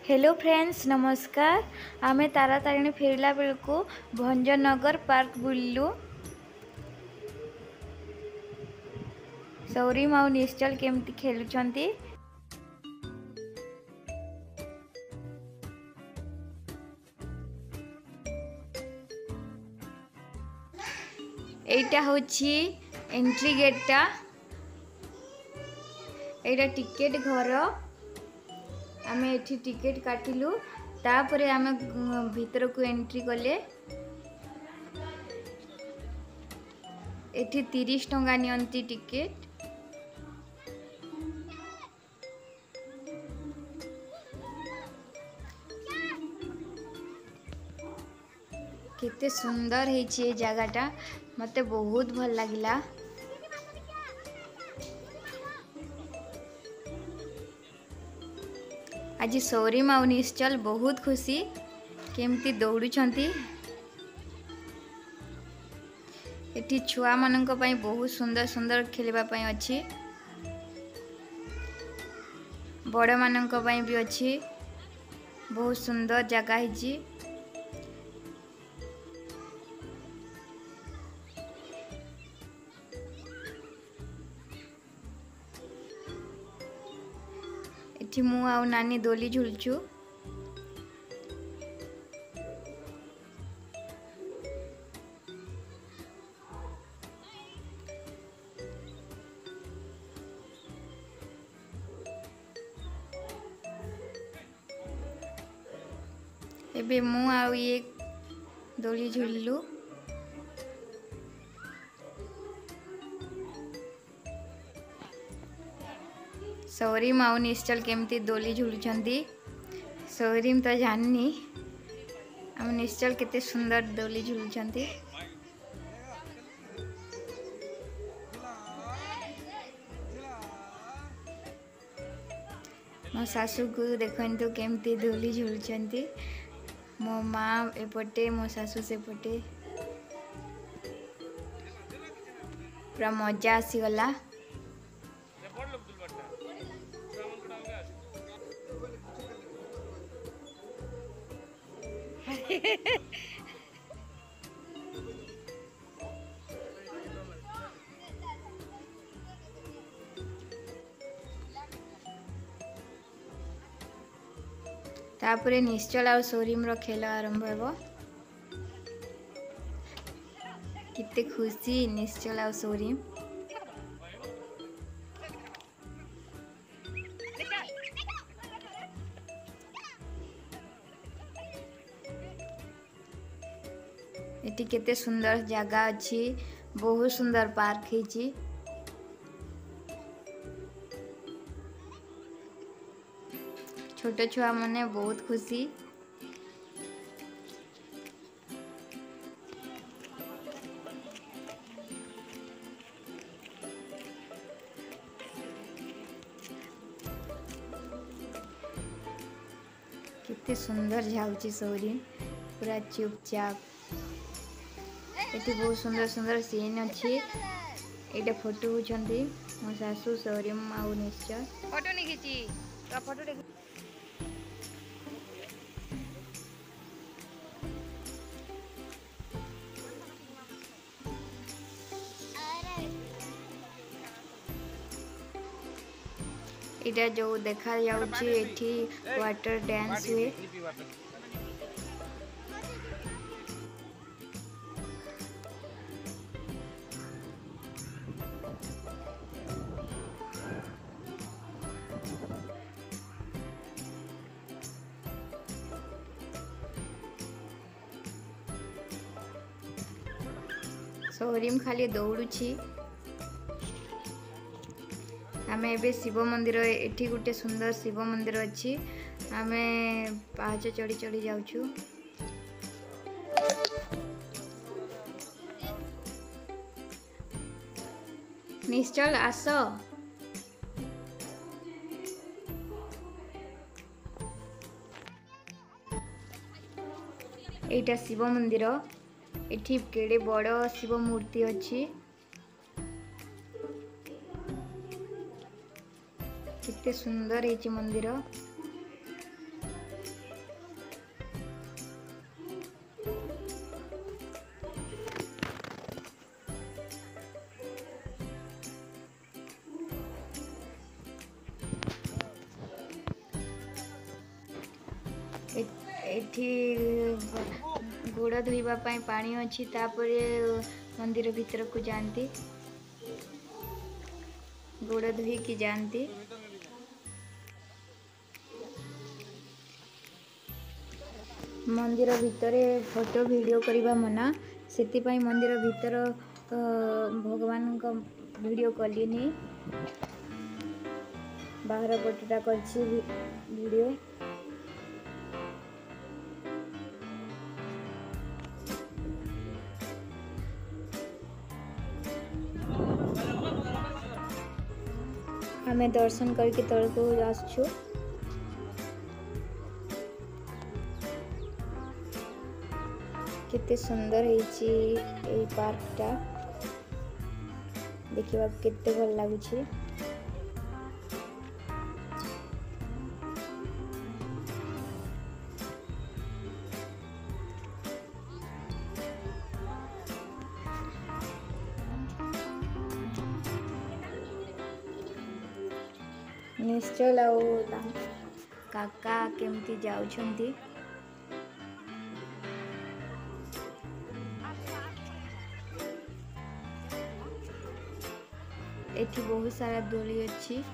Hello friends नमस्कार। आमे तारातारिणी फेरला बेलू भंजनगर पार्क बुलू। सौरीम आउ निश्चल केमती खेलुछंती। एटा होची एंट्री गेटा। एटा टिकेट घर। आमे एठी टिकेट काटिलु तापरे आमे भीतर को एंट्री कले। एठी 30 टंका नियंती टिकेट। केते सुंदर हेछि ए जगहटा, मते बहुत भल लागिला। आज सौरीम आउ निश्चल बहुत खुशी केमती दौड़ुछंती। एठी छुआ मानक पई बहुत सुंदर सुंदर खेलबा पई अछि, बड़ मानक पई भी अछि। बहुत सुंदर जगह हिची। एठी मु आउ नानी दोली झुलचु। एबे मु आउ ये दोली झुललु। सौरीम आउ निश्चल केमती दोली झुलुछंती सौरीम तो जाननी। आउ निश्चल केते सुंदर दोली झुलुछंती। मो सासू को देखंतु केमती दोली झुलुछंती। मो माँ एपटे मो सासू सेपटे। पूरा मजा आसीगला। तापरे निश्चल और सौरीम रो खेल आरंभ हेबो। किते खुशी निश्चल और सौरीम। एटी केते सुंदर जगह अछि, बहुत सुंदर पार्क हिची। छोटे छुआ मने बहुत खुशी। कितने सुंदर जाउची सौरीम पूरा चुपचाप। एटी बहुत सुंदर सुंदर सीन अच्छी। एटा फोटो होचंती मो सासू सौरीम आउ निश्चल। फोटो नहीं खींची तो फोटो देख। इटा जो देखा जाउची एठी वाटर डांस हुए। सौरीम खाली दौड़ुची। आमे एबे शिव मंदिर एठी गुटे सुंदर शिव मंदिर अच्छी। आमे पाहाच चढ़ी चढ़ी जाउछु। निश्चल आस। एटा शिव मंदिर। एठी केड़े बड़ शिव मूर्ति अच्छी। कितने सुंदर है मंदिर। एठी गोड़ धोइबा पाई पानी अछि तापरे मंदिर भीतर को जानती गोड़ धोई की जानती। मंदिर भीतर फोटो वीडियो करबा मना सेति पाई मंदिर भीतर भगवान का वीडियो कलिनी बाहर पटटा करछि वीडियो। हमें दर्शन करके तलको आसछु। केते सुंदर हेछि ए पार्कटा देखिबा केते भल लागुछि। निश्चल आउ काका केमती जाउछंती। एठी बहुत सारा दोली अछि।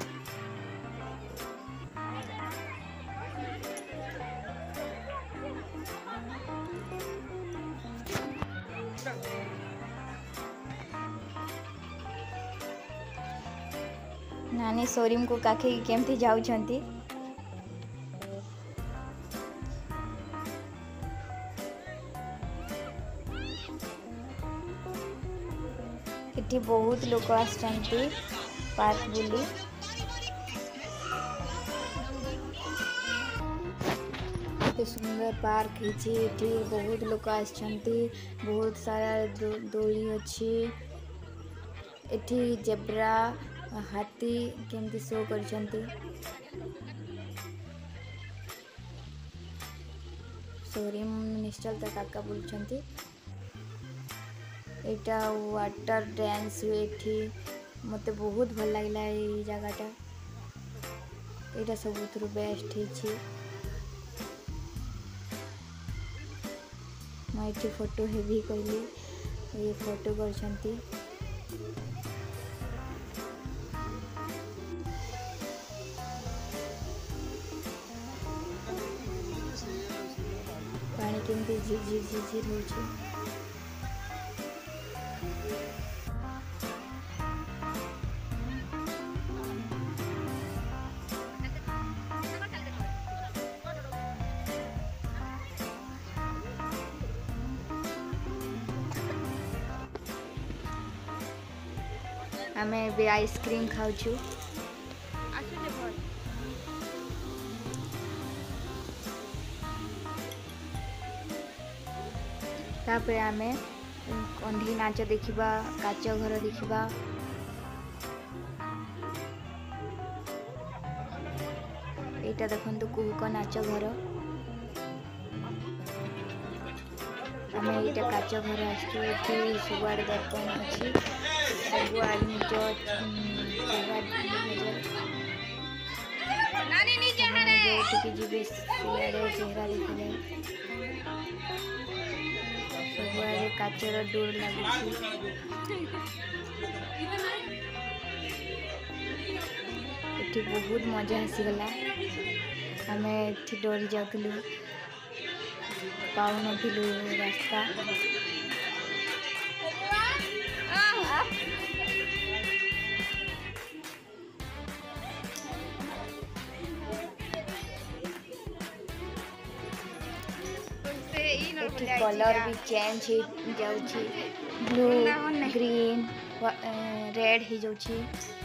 नानी शोरूम को काखे केमती जाउछंती। एठी बहुत लोक आछंती पार्क बुली। केते सुंदर पार्क हेछि। एठी बहुत लोक आछंती बहुत सारा दोली अछि। एठी जेब्रा हाथी केमती शो करछंती। शोरूम निश्चल तक काका बोलछंती। एटा वाटर डांस हुए थी मते बहुत भल लागला ए जगहटा। एटा सबुथुरु बेस्ट हेछि। मैं एठी फोटो हेभी कहली ये फोटो करछंती। पानी केमती झिर झिर झिर झिर होछि। हमें भी आइसक्रीम खाऊछु। तापर आमे कंढी नाच देखिबा काच घर देखिबा। एटा देखंतु कुहुक नाच घर। आमे एटा काच घर आछू। एठी सुबाड़ दर्पण अछि। सब आदमी जो नानी नीचे हरे जोटिके जिबे सियाड़े चेहरा देखले सबुआरे काचर डोर लागुछि। एठी बहुत मजा आसीगला। हमें एठी डोरी जाउथलु पाउ नथिलु रास्ता। कलर भी चेंज हो जाउछि। ब्लू ग्रीन रेड हो जाउछि।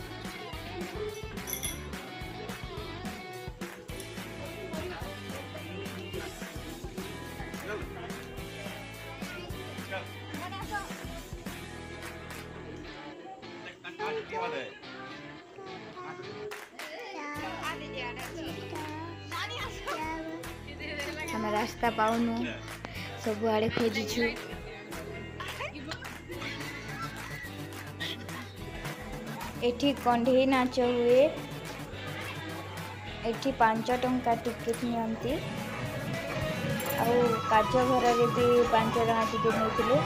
हम रास्ता पाउनु सब आड़े खोजिछु। एठी कंढी नाच हुए। एठी 5 टंका टिकट नियंती। काच घर भी 5 टका टिकेट होते।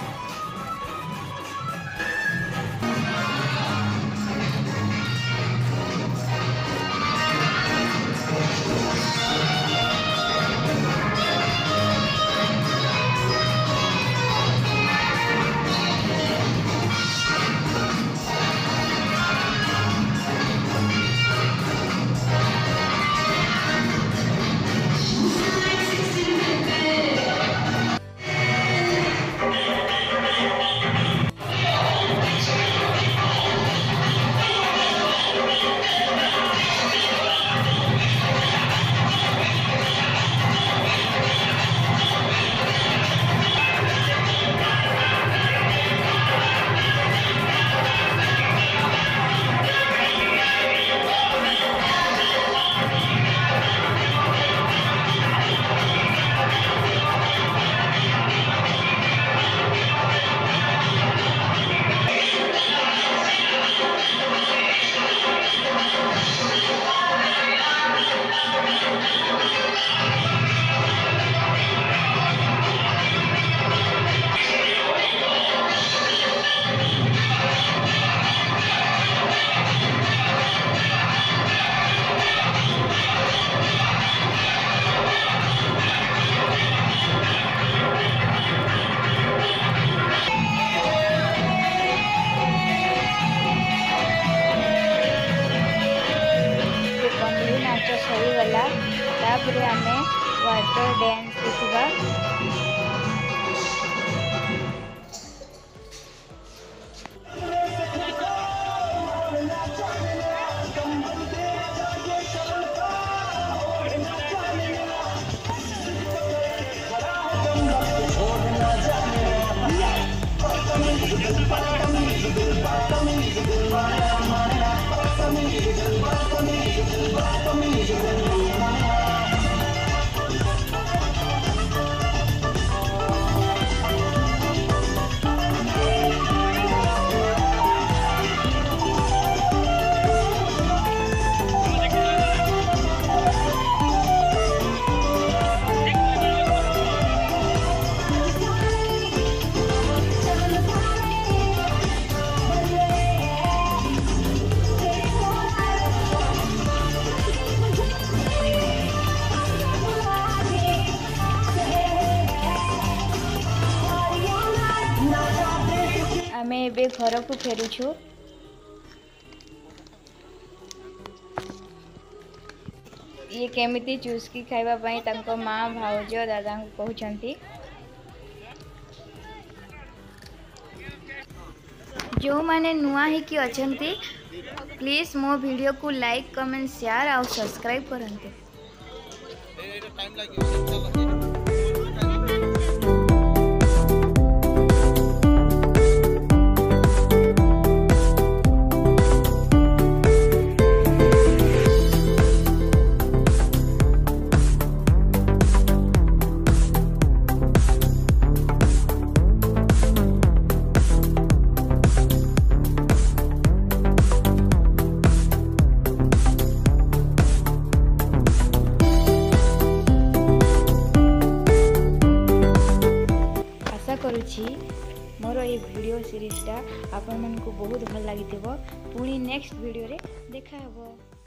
सरीगला तापर आम वाटर डांस देखा। आमे एबे घर को फेरुछु। ये केमिति चुस्की खाइबा पई तांको माँ भाउज दादा को कहउछंती। जो माने नुआ ही कि अछंती प्लीज मो वीडियो को लाइक कमेंट शेयर और सब्सक्राइब करंते। करुछि मोर ये वीडियो सीरीजटा आपण मन को बहुत भल लागिथिबो। पुणी नेक्स्ट वीडियो रे देखा हबो।